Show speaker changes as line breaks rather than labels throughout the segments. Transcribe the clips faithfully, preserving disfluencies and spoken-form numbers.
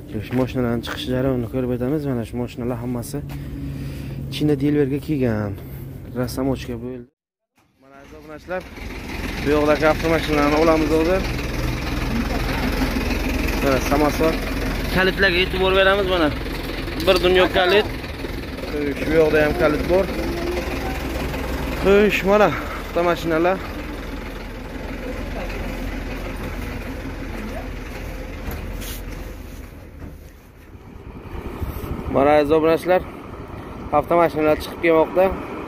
Shu mashinalarning chiqish jarayonini ko'rib o'tamiz. Mana shu mashinalar hammasi China Delverga kelgan. Rassamochka bo'ldi. Mana aziz obunachilar, bu yoqdagi avtomashinalarni olamiz hozir. Mana samosor. Kalitlarga e'tibor beramiz mana. Bir dunyo kalit. Shu yoqda ham kalit bor. Xo'sh, mana avtomashinalar. Mana aziz obunachilar, avtomashinalar chiqib kelmoqda.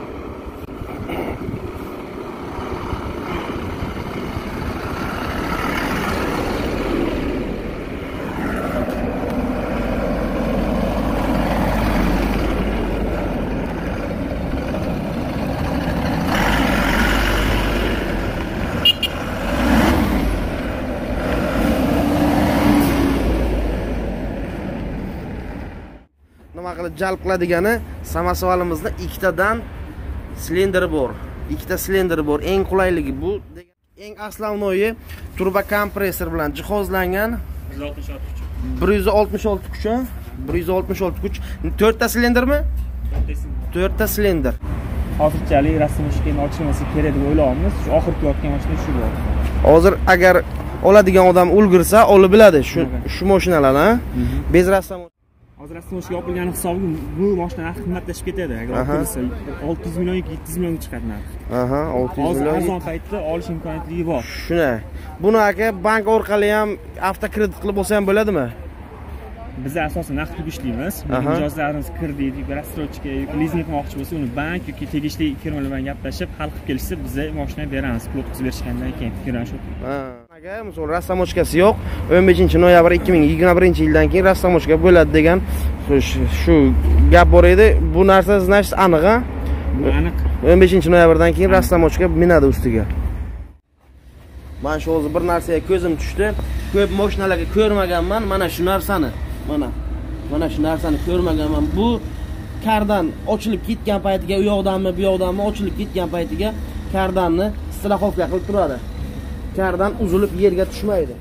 Nima qilib jalb qiladigani, samosovalimizda ikkitadan silindr bor. Ikkita silindr bor. Eng qulayligi bu. Eng aslovnoyi turbo kompressor bilan jihozlangan bir yuz oltmish olti kuch. bir yuz oltmish olti kuch. to'rtta silindrmi? to'rtta silindr.
Hozirchalik rasmishkani ochilmasa kerak deb o'ylayapmiz. Shu oxirgi yotgan mashina shu bor.
Hozir agar oladigan odam ulgursa, olib biladi shu shu mashinalarni, bez rassom.
Hozir rasmishga yopilgani hisobiga bu mashina narxi qimmatlashib ketadi. Agar olsa olti yuz million yoki yetti yuz million chiqadi narxi.
Aha, olti yuz million.
Arzon paytda olish imkoniyatligi bor.
Shuna. Buni aka bank orqali ham avtokredit qilib olsa ham bo'ladimi?
Biz asosan naqd pul ishlaymiz. Mijozlarimiz kredit, rassrochka yoki lizing qilmoqchi bo'lsa, uni bank yoki tegishli firmalar bilan gaplashib, hal qilib kelishsa, biz mashina beramiz. Pul o'tkazib berishgandan keyin fikran shu.
Ha. Agar misol rassamochkasi yo'q, o'n beshinchi noyabr ikki ming yigirma birinchi yildan keyin rassamochka bo'ladi degan shu gap bor edi. Bu narsa значит aniq, ha?
Aniq.
o'n beshinchi noyabrdan keyin rassamochka minadi ustiga. Men shu hozir bir narsaga ko'zim tushdi. Ko'p mashinalarga ko'rmaganman, mana shu narsani. Mana. Mana shu narsani ko'rmaganman. Bu kardan ochilib ketgan paytiga u yoqdanmi, bu yoqdanmi ochilib ketgan paytiga kardanni straxovka qilib turadi. Kardan uzilib yerga tushmaydi.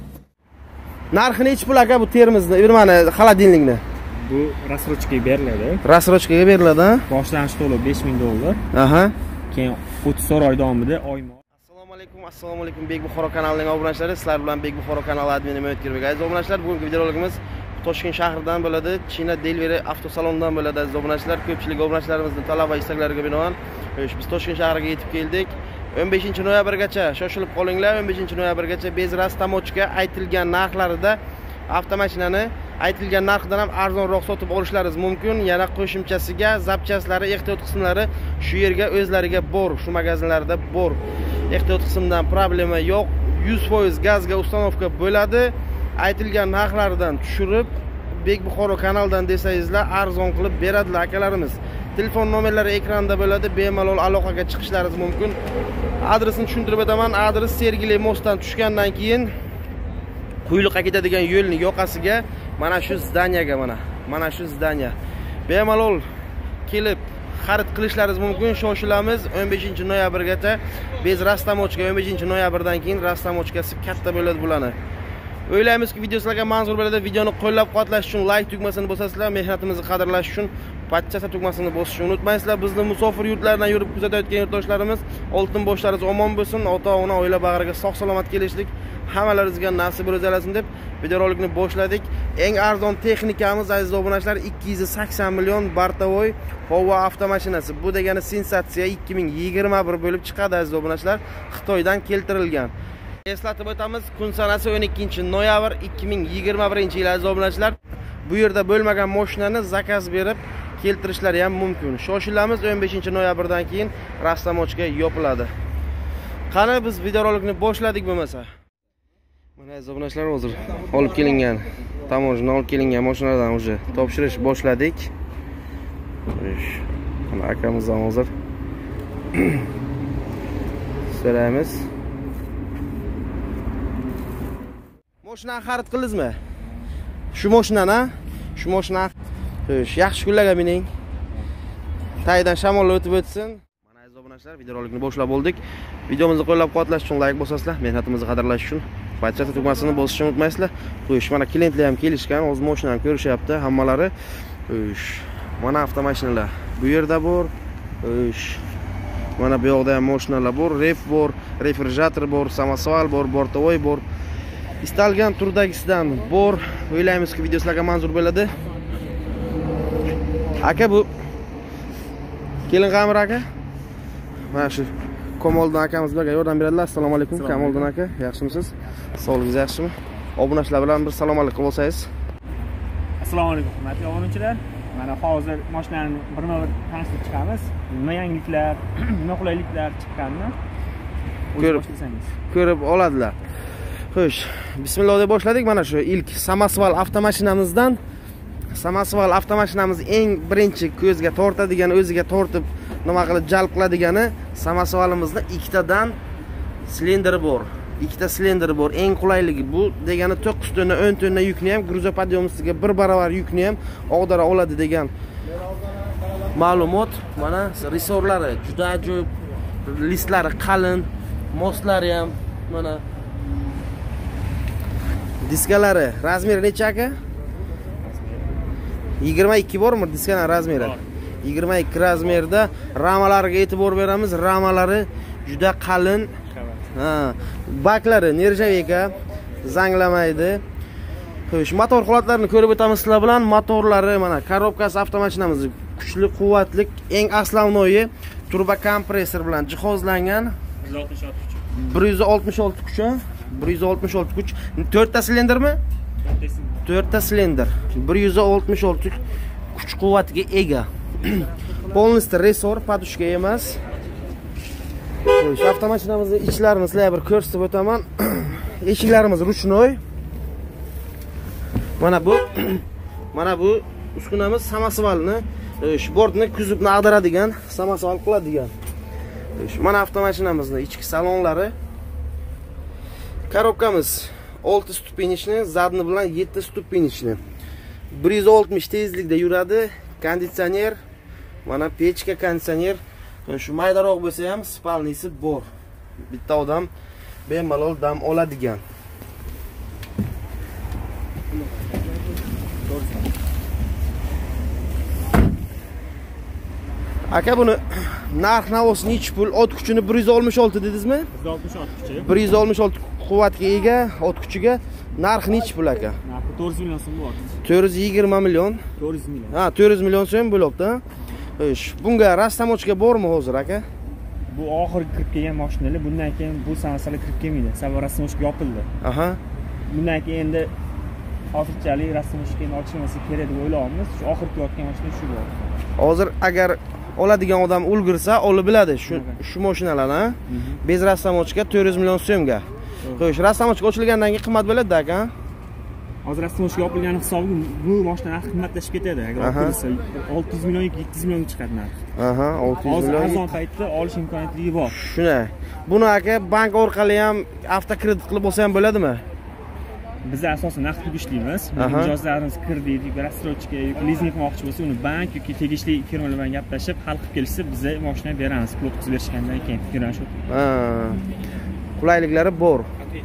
Narxi nechi pul aka bu termizni, bir mana xolodilnikni?
Bu rassrochkaga beriladi.
Rassrochkaga beriladi, ha?
Boshlanish to'lov besh ming dollar.
Aha.
Keyin o'ttiz oy davomida oyma.
Assalomu alaykum, assalomu alaykum Bek Buxoro kanalining obunachilari. Sizlar bilan Bek Buxoro kanali admini Mehmetkirbek. Aziz obunachilar, bugungi videorolikimiz Toshkent shahridan bo'ladi, China Delveri avtosalonidan bo'ladi aziz obunachilar. Ko'pchilik obunachilarimizning talab va istaklariga binoan biz Toshkent shahriga yetib keldik. o'n beshinchi noyabrgacha shoshilib qolinglar. o'n beshinchi noyabrgacha bez rassamochka aytilgan narxlarida avtomashinani aytilgan narxdan ham arzonroq sotib olishlaringiz mumkin. Yana qo'shimchasiga zapchastlari, ehtiyot qismlari shu yerga o'zlariga bor, shu magazinlarda bor. Ehtiyot qismdan problema yo'q. yuz foiz gazga ustanovka bo'ladi. Aytilgan narxlardan tushirib Bek Buxoro kanalidan desangizlar arzon qilib beradilar akalarimiz. Telefon nomerlari ekranda bo'ladi, bemalol aloqaga chiqishlaringiz mumkin. Adresini tushuntirib o'taman. Adres Sergeli mostdan tushgandan keyin Quyliqqa ketadigan yo'lning yoqasiga mana shu zdaniyaga mana. Mana shu zdaniya. Bemalol kelib xarid qilishlaringiz mumkin. Shoshilamiz o'n beshinchi noyabrgacha bez rassamochka o'n beshinchi noyabrdan keyin rassamochkasi katta bo'ladi bularni. O'ylaymizki, video sizlarga manzur bo'ladi. Videoni qo'llab-quvvatlash uchun like tugmasini bosasizlar, mehnatimizni qadrlash uchun patchasa tugmasini bosishni unutmaysizlar. Bizni musofir yurtlardan yurib kuzatayotgan yurtdoshlarimiz, oltin boshlaringiz omon bo'lsin, ota-ona, oila bag'riga sog'-salomat kelishlik hammalaringizga nasib bo'lasin deb videorolikni boshladik. Eng arzon texnikamiz aziz obunachilar ikki yuz sakson million Bartavoy Hova avtomashinasi. Bu degani sensatsiya ikki ming yigirma bir bo'lib chiqadi aziz obunachilar. Xitoydan keltirilgan. Eslatib o'tamiz, kun sanasi o'n ikkinchi noyabr ikki ming yigirma birinchi yil aziz obunachilar. Bu yerda bo'lmagan mashinani zakaz berib keltirishlari ham mumkin. Shoshilamiz, o'n beshinchi noyabrdan keyin rassamochka yopiladi. Qani biz videorolikni boshladik bo'lmasa. Mana aziz obunachilar, hozir olib kelingan, tamojna olib kelingan mashinalardan уже topshirish boshladik. Mana akamizdan hozir so'raymiz. Mashinani xarid qildingizmi? Shu mashinani, shu mashina Xo'sh, yaxshi kunlarga mining. Taydan shamollar o'tib o'tsin. Mana aziz obunachilar, videorolikni boshlab oldik. Videomizni qo'llab-quvvatlash uchun like bosasizlar, mehnatimizni qadrlash uchun Podchasta tugmasini bosishni unutmaysizlar. Xo'sh, mana klientlar ham kelishgan, o'z mashinani ko'rishyapti hammalari. Xo'sh, mana avtomashinalar bu yerda bor. Xo'sh, mana bu yoqda ham mashinalar bor, ref bor, refrigerator bor, samosval bor, bortovoy bor. Istalgan turdagisidan bor. O'ylaymizki, video sizlarga manzur bo'ladi. Aka bu kelin G'amir aka. Mana shu Kamoliddin akamiz bizga yordam beradilar. Assalomu alaykum Kamoliddin aka, yaxshimisiz? Sog'ligingiz yaxshimi? Obunachilar bilan bir salom alaykum bo'lsangiz.
Assalomu alaykum hurmatli obunachilar. Mana hozir mashinani birma-bir tanishtirib chiqamiz. Nima yangiliklar, nima qulayliklar chiqqanini
ko'rib ko'rib oladilar. Xo'sh, bismillah deb boshladik. Mana shu ilk samosval avtomashinamizdan. Samosval avtomashinamiz eng birinchi ko'zga tortadigan, o'ziga tortib nima qilib jalb qiladigani samosvalimizni ikkitadan silindri bor. Ikkita silindri bor. Eng qulayligi bu degani to'qqiz tonna, o'n tonna yukni ham gruzopodъемniga bir barobar yukni ham og'dara oladi degan ma'lumot. Mana resorlari juda ajoyib, listlari qalin, moslari ham mana diskalari razmeri necha aka? yigirma ikki bormi diskaning razmeri? yigirma ikki razmerda. Ramalariga e'tibor beramiz. Ramalari juda qalin. Ha, baklari nerjaveka, zanglamaydi. Xo'sh, motor holatlarini ko'rib o'tamiz sizlar bilan. Motorlari mana korobkasi avtomashinamiz kuchli, quvvatli, eng aslavnoyi turbo kompressor bilan jihozlangan. bir yuz oltmish olti kuchi. bir yuz oltmish olti kuch. to'rtta silindrmi? to'rtta silindr. bir yuz oltmish olti kuch quvvatga ega. Polniy resor, podushka emas. Shu avtomashinamizning ichlarini sizlarga bir ko'rsatib o'taman. Eshiklarimiz ruchnoy. Mana bu mana bu uskunamiz samosvalni, shu bortni kuzibni ag'daradigan, samosval qiladigan. Mana avtomashinamizning ichki salonlari. Korobkamiz olti stupenichni, zadni bilan yetti stupenichni. bir yuz oltmish tezlikda yuradi. Konditsioner, mana pechka, konditsioner. Shu maydaroq bo'lsa ham spalnisi bor. Bitta odam bemalol dam oladigan. Aka buni narx navosi necha pul? Ot kuchini bir yuz oltmish olti dedingizmi?
bir yuz oltmish olti kuchi.
bir yuz oltmish olti quvvatga ega ot kuchiga narx necha pul aka?
Narxi to'rt yuz million so'm bo'lyapti.
to'rt yuz yigirma million.
to'rt yuz million.
Ha, to'rt yuz million so'm bo'lyapti. Xo'sh, bunga rastamochka bormi hozir aka?
Bu oxirgi kirib kelgan mashinalar, bundan keyin bu samosvalga kirib kelmaydi. Sababi rastamochka yopildi.
Aha.
Bundan keyin endi hozirchalik rastamochka endi ochilmasa kerak deb o'ylayapmiz. Shu oxirgi kelayotgan mashina shu bo'ldi.
Hozir agar oladigan odam ulgursa, olib biladi shu shu mashinalarni. Bez rastamochka to'rt yuz million so'mga. Xo'sh, rastamochka ochilgandan keyin qimmat bo'ladi aka?
Hozir rastamochka yopilgani hisobiga bu mashina narxi qimmatlashib ketadi. Agar olsa olti yuz million yoki yetti yuz millionga chiqadi narxi.
Aha, olti yuz million.
Hozir arzon paytda olish imkoniyatligi bor.
Shuna. Buni aka bank orqali ham avtokredit qilib olsa ham bo'ladimi?
Biz asosan naqd pul ishlaymiz. Mijozlarimiz kredit yoki rassrochka yoki lizing qilmoqchi bo'lsa, uni bank yoki tegishli firmalar bilan gaplashib, hal qilib kelsa, biz mashina beramiz. Pul o'tkazib berishgandan keyin fikran shu.
Ha. Qulayliklari bor.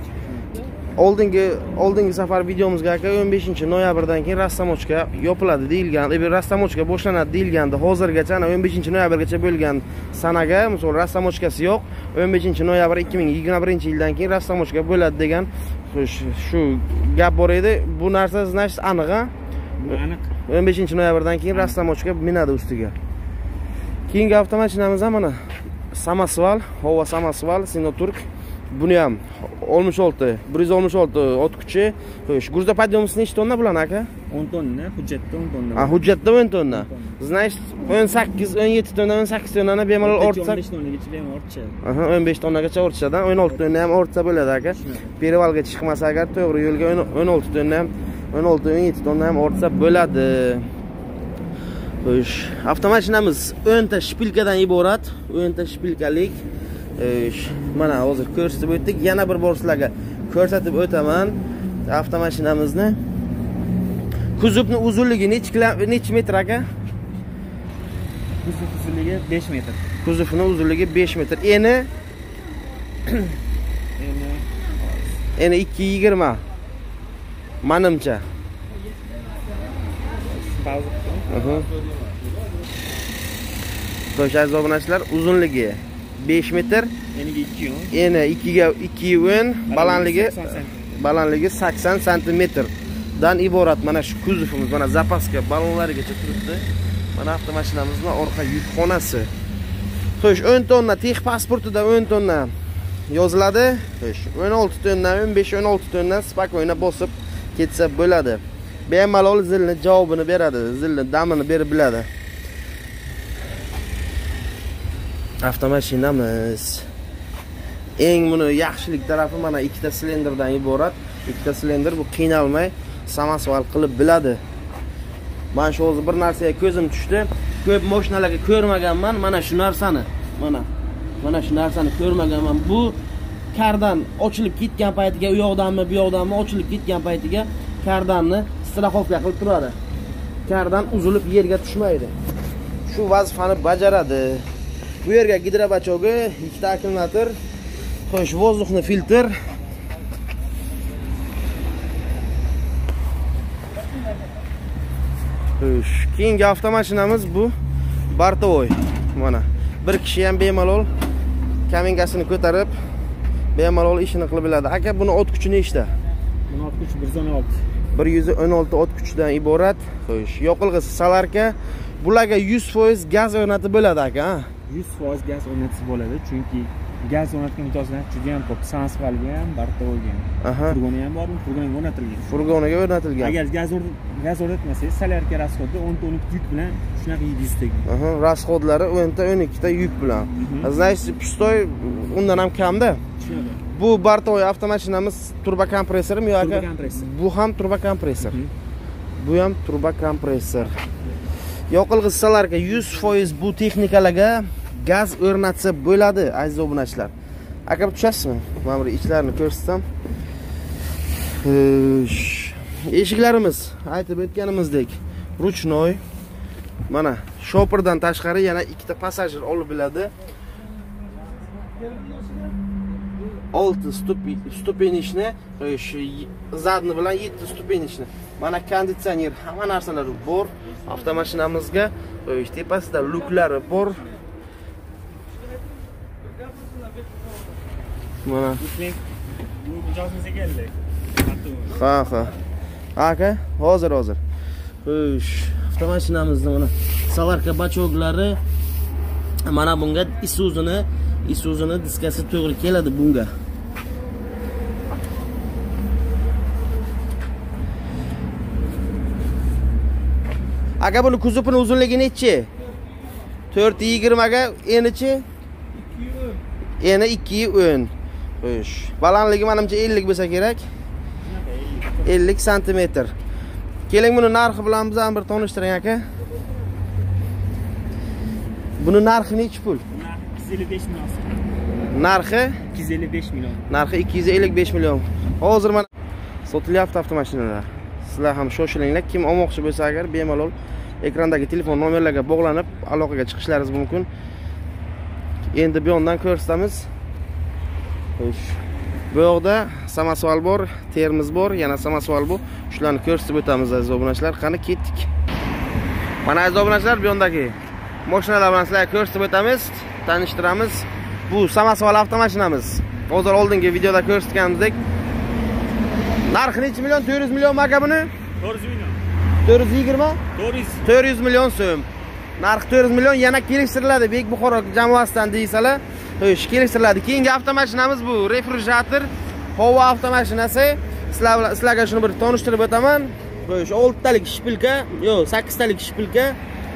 Oldingi oldingi safar videomizga aka o'n beshinchi noyabrdan keyin rastamochka yopiladi deyilgan, e, rastamochka boshlanadi deyilgandi. Hozirgacha ana o'n beshinchi noyabrgacha bo'lgan sanaga, misol rastamochkasi yo'q. o'n beshinchi noyabr ikki ming yigirma birinchi yildan keyin rastamochka bo'ladi degan shu gap bor edi. Bu narsa значит aniq, ha?
Aniq.
o'n beshinchi noyabrdan keyin rastamochka minadi ustiga. Keyingi avtomashinamiz ham mana samosval, havo samosval, Sinoturk. Buni ham oltmish olti, bir yuz oltmish olti ot kuchi. Xo'sh, gruzopodъемniси necha tonna bilan aka?
o'n tonna, hujjatda o'n tonna.
Ha, hujjatda o'n tonna. Значит, o'n sakkiz, o'n yetti tonna, o'n sakkiz tonnani bemalol ortsa,
o'n besh tonnagacha bemalol ortishadi.
Aha, o'n besh tonnagacha ortishadi. o'n olti tonna ham ortsa bo'ladi aka. Perivalga chiqmasa agar to'g'ri yo'lga o'n olti tonna ham, o'n olti o'n yetti tonna ham ortsa bo'ladi. Xo'sh, avtomashinamiz o'n ta shpilkadan iborat, o'n ta shpilkalik. Mana hozir ko'rsatib o'tdik. Yana bir bor sizlarga ko'rsatib o'taman avtomashinamizni. Kuzovning uzunligi necha metr aka?
Kuzov uzunligi besh metr.
Kuzovning uzunligi besh metr. Eni
eni
Eni ikki yigirma. Menimcha. Aha. Xo'sh, aziz obunachilar, uzunligi besh metr,
eniga ikki o'n.
eni ikki ga ikki o'n, balandligi balandligi sakson santimetr dan iborat. Mana shu kuzovimiz, mana zapaska balonlarigacha turibdi. Mana avtomashinamizning orqa yuk xonasi. Xo'sh, o'n tonna tex pasportida o'n tonna yoziladi. Xo'sh, o'n olti tonna, o'n besh o'n olti tonna spakoyna bosib ketsa bo'ladi. Bemalol zilni javobini beradi, zilni damini berib biladi. Avtomashinamiz eng buni yaxshilik tarafi mana ikkita silindrdan iborat. Ikkita silindr, bu qiynalmay samasval qilib biladi. Men shu o'zi bir narsaga ko'zim tushdi. Ko'p mashinalarga ko'rmaganman mana shu narsani. Mana mana shu narsani ko'rmaganman. Bu kardan ochilib ketgan paytiga u yoqdanmi, bu yoqdanmi ochilib ketgan paytiga kardanni strafovka qilib turadi. Kardan uzilib yerga tushmaydi. Shu vazifani bajaradi. Bu yerga gidrobachogi, ikkita akkumulyator, xo'sh, vozdухni filtr. Xo'sh, keyingi avtomashinamiz bu Bartovoy. Mana bir kishi ham bemalol kamingasini ko'tarib, bemalol ishini qilib biladi. Aka, buni ot kuchi nechta?
Buni ot kuchi bir yuz o'n olti.
bir yuz o'n olti ot kuchidan iborat. Xo'sh, yoqilg'isi Salarka. Bularga yuz foiz gaz o'rnatib bo'ladi aka, ha?
yuz foiz gaz o'rnatib bo'ladi, chunki gaz o'rnatgan imtiyozlar juda ham ko'p. Sansvalga ham, Bartovoyga ham. Furgoni ham bormi? Furgoniga o'rnatilgan.
Furgoniga o'rnatilgan.
Agar gaz gaz o'rnatmasangiz, Salarka rasxodi o'n ta o'n ikki yuk bilan shunaqa yeysiz.
Aha, rasxodlari o'n ta o'n ikki ta yuk bilan. Значит, pustoy undan ham kamda. Bu Bartovoy avtomashinamiz turbo kompressormi yo aka? Bu ham turbo kompressor. Bu ham turbo kompressor. Yoqilg'isi Salarka yuz foiz bu texnikalarga gaz o'rnatsa bo'ladi, aziz obunachilar. Aka, tushasizmi? Mana bu ichlarini ko'rsatsam. Eshiklarimiz aytib o'tganimizdek ruchnoy. Mana shoperdan tashqari yana ikkita passajir olib biladi. olti stupenishni, shu zadni bilan yetti stupenishni. Mana konditsioner, hamma narsalari bor. Avtomashinamizga o'sh tepasida luklari bor. Mana
bu mijozimizga keldik.
Ha, ha. Aka, hozir hozir. O'sh, avtomashinamizda mana Salarka bachoglari, mana bunga Isuzu'ni, Isuzu'ni diskasi to'g'ri keladi bunga. Aka, buni kuzovini uzunligi nechi? to'rt yigirma ga, enichi? Eni ikki o'n. Xo'sh, balandligi menimcha ellik bo'lsa kerak. ellik santimetr. Keling, buni narxi bilan biz ham bir tanishtiring aka. Buni narxi nechi pul?
ikki yuz ellik besh million.
Narxi
ikki yuz ellik besh million.
Narxi ikki yuz ellik besh million. Hozir mana sotilyapti avtomashinalar. Sizlar ham shoshilinglar. Kim olmoqchi bo'lsa agar bemalol ekrandagi telefon nomerlarga bog'lanib aloqaga chiqishlaringiz mumkin. Endi bu yoqdan ko'rsatamiz. Xo'sh. Bu yoqda samasval bor, termiz bor, yana samasval bu. Shularni ko'rsatib o'tamiz aziz obunachilar. Qani ketdik. Mana aziz obunachilar, bu yoqdagi mashinalar bilan sizlarga ko'rsatib o'tamiz, tanishtiramiz. Bu samasval avtomashinamiz. Hozir oldingi videoda ko'rsatganimizdek. Narxi necha million? to'rt yuz million aka buni?
to'rt yuz million.
to'rt yuz yigirma?
to'rt
yuz million so'm. Narxi to'rt yuz million, yana kelishtiriladi. Bek Buxoro jamoasidan deysalar, xo'sh, kelishtiriladi. Keyingi avtomashinamiz bu refrigerator, havo avtomashinasi. Sizlar sizlarga shuni bir tanishtirib o'taman. Xo'sh, olti talik shpilka, yo'q, sakkiz talik shpilka.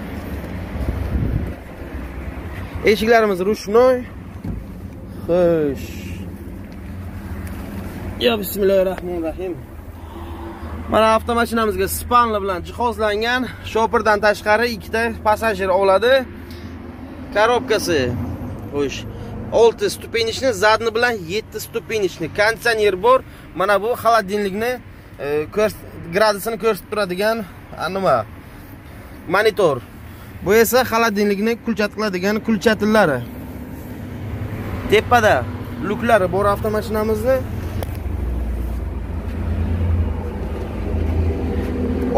Eshiklarimiz ruchnoy. Xo'sh. Ya bismillahirrohmanirrohim. Mana avtomashinamizga spanli bilan jihozlangan, shoperdan tashqari ikkita passajir oladi. Korobkasi. Xo'sh, olti stupenishni, zadni bilan yetti stupenishni, konditsioner bor. Mana bu xolodilnikni gradusini ko'rsatib turadigan nima? Monitor. Bu esa xolodilnikni kulchat qiladigan kulchatillari. Tepada luklari bor avtomashinamizni.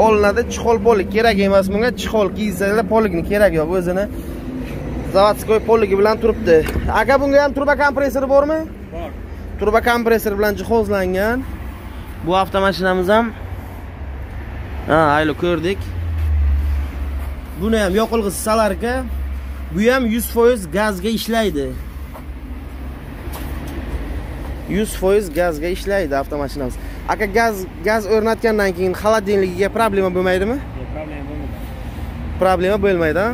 olinadi. Chixol polik kerak emas bunga. Chixol kiysanglar polikni kerak yo'q, o'zini zavodskoy poligi bilan turibdi. Aka, bunga ham turbo kompressori bormi?
Bor.
Turbo kompressor bilan jihozlangan. Bu avtomashinamiz ham ha, aylo ko'rdik. Buni ham yoqilg'isi Solarka. Bu ham yuz foiz gazga ishlaydi. yuz foiz gazga ishlaydi avtomashinamiz. Aka, gaz gaz o'rnatgandan keyin xolodilnigiga problema bo'lmaydimi?
Yo'q, problema bo'lmaydi.
Problema bo'lmaydi, ha?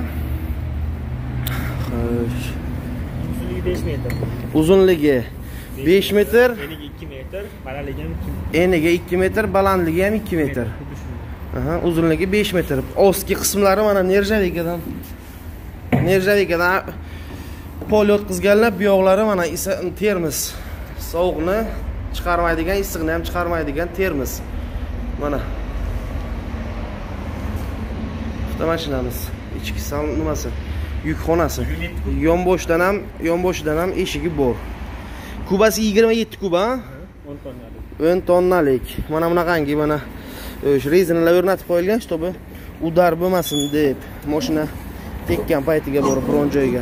Xo'sh.
Uzunligi besh metr.
Uzunligi besh metr,
eniga ikki metr, balandligi ham ikki metr.
eniga ikki metr, balandligi ham ikki metr. Aha, uzunligi besh metr. Ostki qismlari mana nerjavikadan. Nerjavikadan pol o'tkazganlar, bu yoqlari mana termiz. Sovuqni chiqarmaydigan, issiqni ham chiqarmaydigan termiz. Mana. Avtomashinamiz ichki salon nimasi? Yuk xonasi. Yonboshdan ham, yonboshidan ham eshigi bor. Kubasi yigirma yetti kub, ha?
o'n tonnalik.
o'n tonnalik. Mana bunaqangi mana o'sha rezinalar o'rnatib qo'yilgan, чтобы udar bo'lmasin deb, mashina tekkan paytiga borib biron joyga.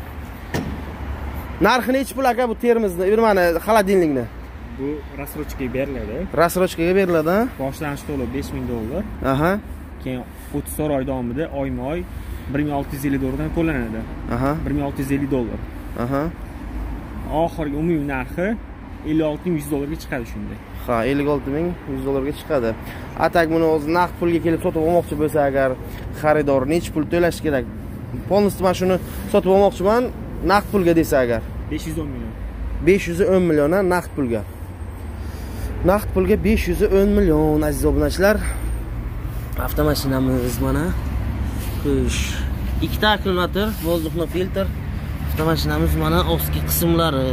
Narxi nechi pul aka bu termizni, bir mana xolodilnikni?
Bu rassrochkaga beriladi.
Rassrochkaga beriladi, ha?
Boshlanish to'lov besh ming dollar.
Aha.
Keyin o'ttiz to'rt oy davomida oyma-oy bir ming olti yuz ellik dollardan to'lanadi.
Aha.
bir ming olti yuz ellik dollar.
Aha.
Oxirgi umumiy narxi ellik olti ming yuz dollarga chiqadi shunday.
Ha, ellik olti ming yuz dollarga chiqadi. Atak buni o'zi naqd pulga kelib sotib olmoqchi bo'lsa agar xaridor necha pul to'lash kerak? Polностью mana shuni sotib olmoqchiman naqd pulga desa agar
besh yuz o'n million.
besh yuz o'n million naqd pulga. Naqd pulga besh yuz o'n million aziz obunachilar. Avtomashinamiz mana. Xush. ikkita akkumulyator, vozdухный filtr. Avtomashinamiz mana ostki qismlari.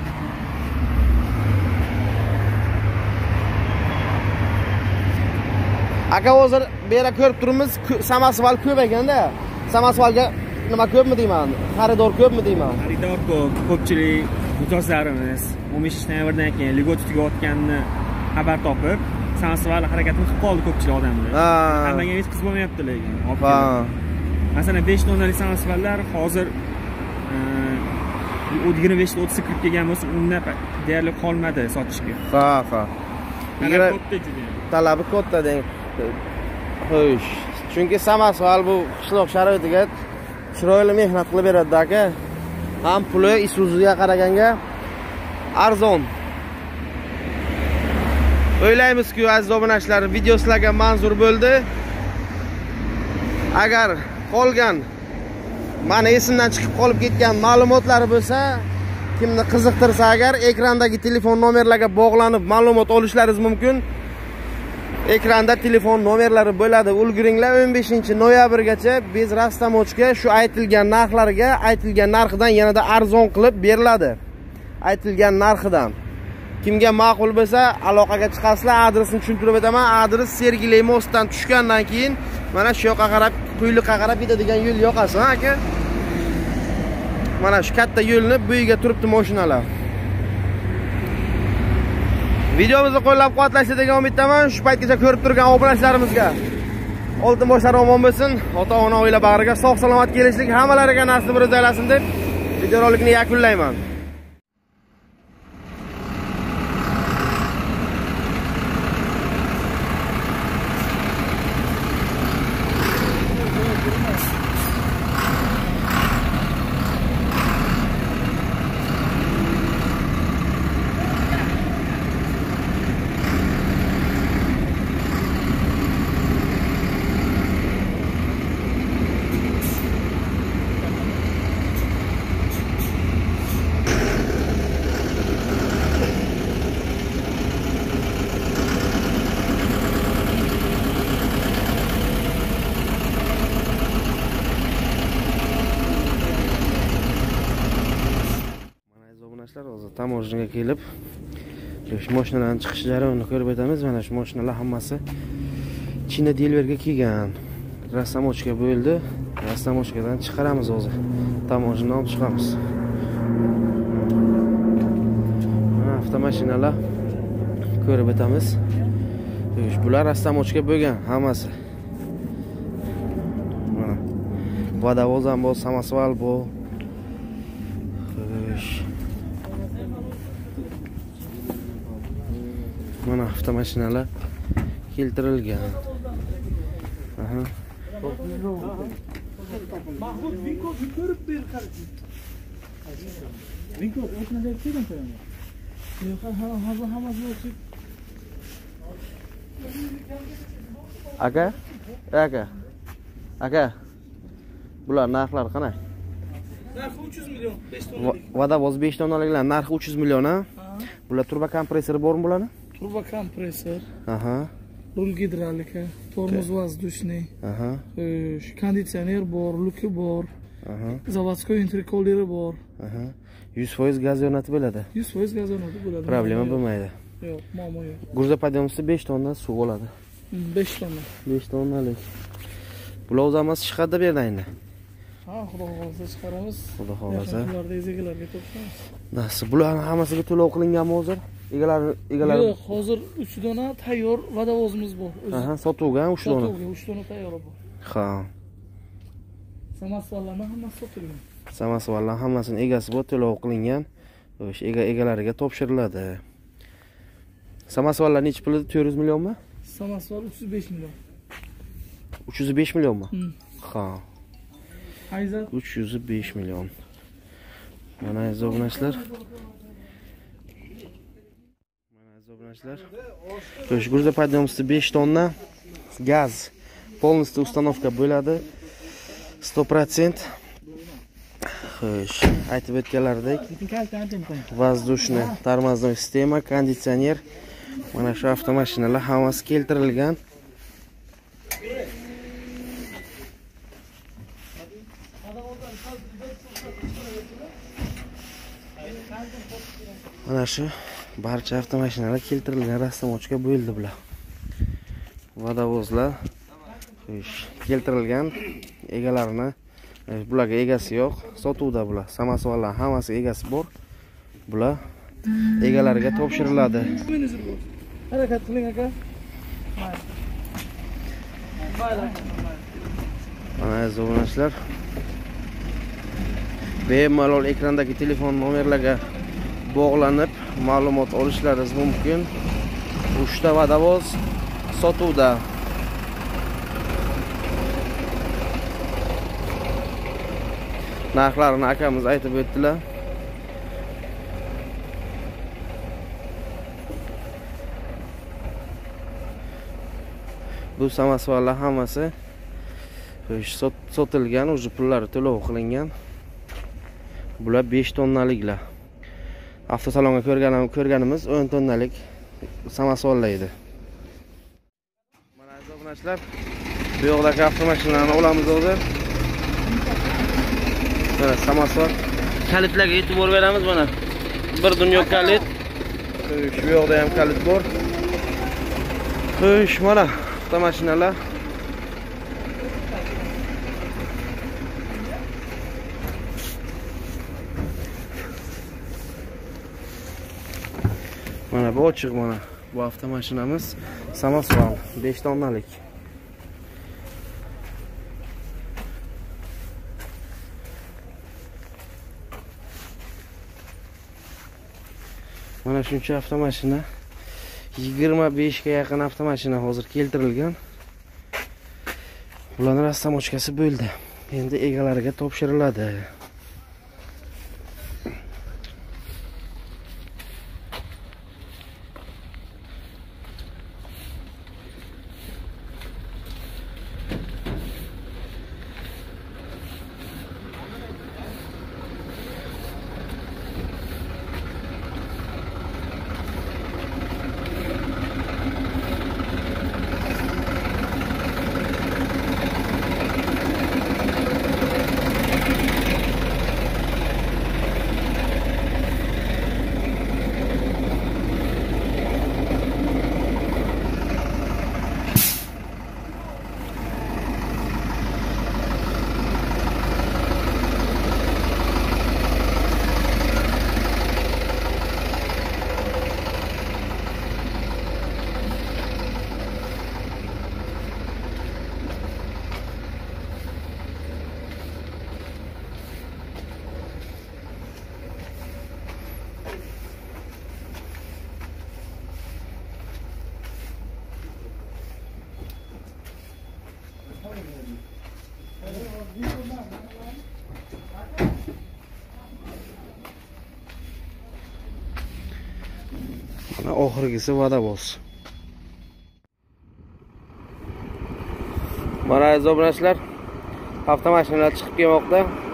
Aka, hozir bu yerga ko'rib turibmiz, samasval ko'p ekanda. Samasvalga nima ko'pmi deyman? Xaridor ko'pmi deyman?
Xaridor ko'p, ko'pchilik mijozlarimiz o'n beshinchi noyabrdan keyin Lego tutayotganini xabar topib, samasval harakatini qilib qoldi ko'pchilik odamlar. Hammaga hech qiz bo'lmayapti lekin. Ha. Masalan, besh tonnalik samasvallar hozir yigirma besh o'ttiz kirib kelgan bo'lsa, undan deyarli qolmadi sotishga.
Ha, ha.
Talabi katta juda.
Talabi katta deng. Xo'sh, chunki samasval bu qishloq sharoitiga chiroyli mehnat qilib beradi aka. Ham puli Isuzuga qaraganga arzon. O'ylaymiz-ku aziz obunachilar, video sizlarga manzur bo'ldi. Agar qolgan mana esimdan chiqib qolib ketgan ma'lumotlari bo'lsa, kimni qiziqtirsa agar ekrandagi telefon nomerlarga bog'lanib ma'lumot olishlaringiz mumkin. Ekranda telefon nomerlari bo'ladi. Ulguringlar o'n beshinchi noyabrgacha bez rastamochka shu aytilgan narxlarga, aytilgan narxidan yanada arzon qilib beriladi. Aytilgan narxidan. Kimga ma'qul bo'lsa, aloqaga chiqasizlar. Adresini tushuntirib o'taman. Adres Sergeli mostdan tushgandan keyin mana shu yoqqa qarab, Quyliqqa qarab ketadigan yo'l yoqasi, ha aka? Mana shu katta yo'lni bo'yiga turibdi mashinalar. Videomizni qo'llab-quvvatlashni degan umiddaman. Shu paytgacha ko'rib turgan obunachilarimizga oltin boshlari omon bo'lsin, ota-ona oila bag'riga sog'-salomat kelishlik hammalariga nasib aylasin deb videorolikni yakunlayman. Hozir tamojnaga kelib shu mashinalarning chiqish jarayonini ko'rib o'tamiz. Mana shu mashinalar hammasi China Delverga kelgan. Rastamochka bo'ldi. Rastamochkadan chiqaramiz hozir. Tamojnadan olib chiqamiz. Mana avtomashinalar ko'rib o'tamiz. Bular rastamochka bo'lgan hammasi. Mana vodovoz ham bor, samosval bor. Xo'sh. Mana avtomashinalar keltirilgan. Aha.
Mahmud Vinko ko'rib ber qarchi. Vinko o'tnada kelgan qo'yaman. Yo'q, hamma hammasi o'tib.
Aka? Aka. Aka. Bular narxlari qanday?
Narxi uch yuz million, besh tonnalik.
Vodovoz besh tonnaliklar narxi uch yuz million, ha? Bular turbo kompressori bormi bularni?
Turbo kompressor.
Aha.
Rul gidrolika, tormoz воздушный.
Aha.
Konditsioner bor, luki bor.
Aha.
Zavodskoy interkoleri bor.
Aha. yuz foiz gaz yonati bo'ladi.
yuz foiz gaz yonati bo'ladi.
Problema bo'lmaydi.
Yo'q, muammo yo'q.
Gruzopodyomsi besh tonna suv oladi.
besh tonna.
besh tonnalik. Bular o'zamiz chiqadi bu yerdan endi.
Ha, xudo xolasa chiqaramiz.
Xudo xolasa.
Ularda egalarga topshiramiz.
Nasib, bularning hammasiga to'lov qilinganmi hozir? Egalar egalar.
Yo'q, hozir uch dona tayyor vodovozimiz bor.
Aha, sotuvga uch dona.
Sotuvga uch dona tayyor bor.
Ha.
Samasvallarning hammasi sotilgan.
Samasvallar hammasini egasi bor, to'lov qilingan. O'sha ega egalariga topshiriladi. Samasvallar nechi puli? to'rt yuz millionmi?
Samasval uch yuz besh million.
uch yuz besh millionmi? Ha.
Hayzat
uch yuz besh million. Mana azobnashlar. Mana azobnashlar. Xo'sh, gruzopodyomsi besh tonna gaz. Полностью установка bo'ladi. sto процент. Xo'sh, aytib o'tganlaridek, воздушный тормозной sistema, konditsioner. Mana shu avtomashinalar hammasi keltirilgan. Mana shu barcha avtomashinalar keltirilgan rastamochka bo'ldi bular. Vodovozlar xo'sh, keltirilgan egalarini, bularga egasi yo'q, sotuvda bular. Samasvallar hammasi egasi bor. Bular egalariga topshiriladi.
harakat qiling aka.
Mana azobnashlar. Bemalol ekrandagi telefon nomerlarga bog'lanib ma'lumot olishlaringiz mumkin. uchta vodovoz sotuvda. Narxlarini akamiz aytib o'tdilar. Bu samasvallar hammasi sotilgan, o'zi pullari to'lov qilingan. Bular besh tonnaliklar. Avtosalonga ko'rganim ko'rganimiz o'n tonnalik samasvallar edi. Mana azobnashlar, bu yoqdagi avtomashinalarni olamiz hozir. Mana samasval. Kalitlarga e'tibor beramiz mana. Bir dunyo kalit. Shu yoqda ham kalit bor. Xo'sh, mana avtomashinalar. Mana bu ochiq, mana bu avtomashinamiz samasval besh tonnalik. Mana shuncha avtomashina, yigirma besh ga yaqin avtomashina hozir keltirilgan. Bularning rastamochkasi bo'ldi. Endi egalariga topshiriladi. Mana oxirgisi va'da bo'lsin. Mana aziz obunachilar, avtomashinalar chiqib kelmoqda.